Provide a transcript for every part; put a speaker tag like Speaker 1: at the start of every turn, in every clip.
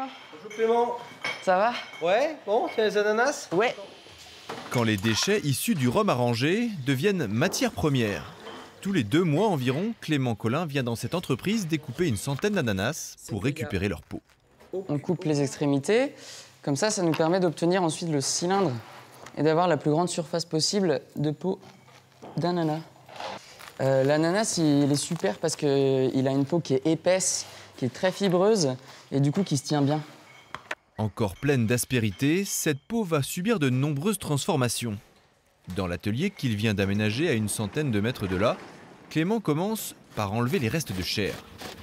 Speaker 1: Bonjour Clément.
Speaker 2: Ça va?
Speaker 1: Ouais, bon, tiens les ananas?
Speaker 2: Ouais.
Speaker 3: Quand les déchets issus du rhum arrangé deviennent matière première. Tous les 2 mois environ, Clément Collin vient dans cette entreprise découper une centaine d'ananas pour récupérer leur peau.
Speaker 2: On coupe les extrémités, comme ça nous permet d'obtenir ensuite le cylindre et d'avoir la plus grande surface possible de peau d'ananas. L'ananas, il est super parce qu'il a une peau qui est épaisse, qui est très fibreuse et du coup qui se tient bien.
Speaker 3: Encore pleine d'aspérité, cette peau va subir de nombreuses transformations. Dans l'atelier qu'il vient d'aménager à une centaine de mètres de là, Clément commence par enlever les restes de chair.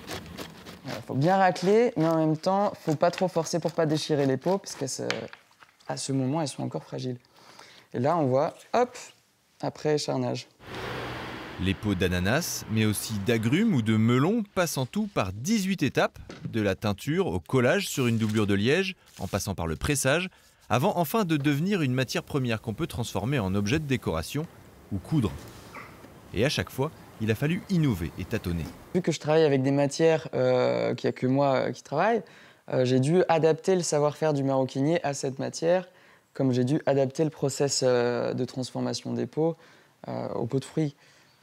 Speaker 2: Il faut bien racler, mais en même temps, faut pas trop forcer pour pas déchirer les peaux, parce qu'à ce moment, elles sont encore fragiles. Et là, on voit, hop, après écharnage.
Speaker 3: Les peaux d'ananas, mais aussi d'agrumes ou de melons, passent en tout par 18 étapes, de la teinture au collage sur une doublure de liège, en passant par le pressage, avant enfin de devenir une matière première qu'on peut transformer en objet de décoration ou coudre. Et à chaque fois, il a fallu innover et tâtonner.
Speaker 2: Vu que je travaille avec des matières qu'il n'y a que moi qui travaille, j'ai dû adapter le savoir-faire du maroquinier à cette matière, comme j'ai dû adapter le process de transformation des peaux aux peaux de fruits.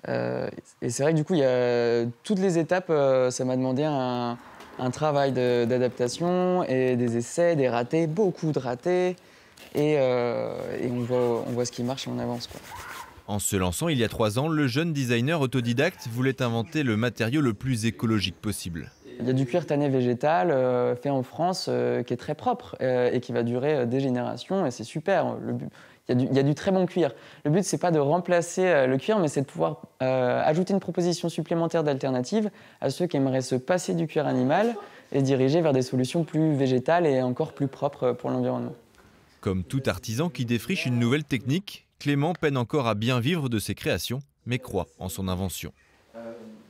Speaker 2: Et c'est vrai que du coup, il y a toutes les étapes, ça m'a demandé un travail d'adaptation et des essais, des ratés, beaucoup de ratés. Et on voit ce qui marche et on avance, quoi.
Speaker 3: En se lançant il y a 3 ans, le jeune designer autodidacte voulait inventer le matériau le plus écologique possible.
Speaker 2: Il y a du cuir tanné végétal fait en France qui est très propre et qui va durer des générations et c'est super. Il y a du très bon cuir. Le but, c'est pas de remplacer le cuir, mais c'est de pouvoir ajouter une proposition supplémentaire d'alternative à ceux qui aimeraient se passer du cuir animal et se diriger vers des solutions plus végétales et encore plus propres pour l'environnement.
Speaker 3: Comme tout artisan qui défriche une nouvelle technique, Clément peine encore à bien vivre de ses créations, mais croit en son invention.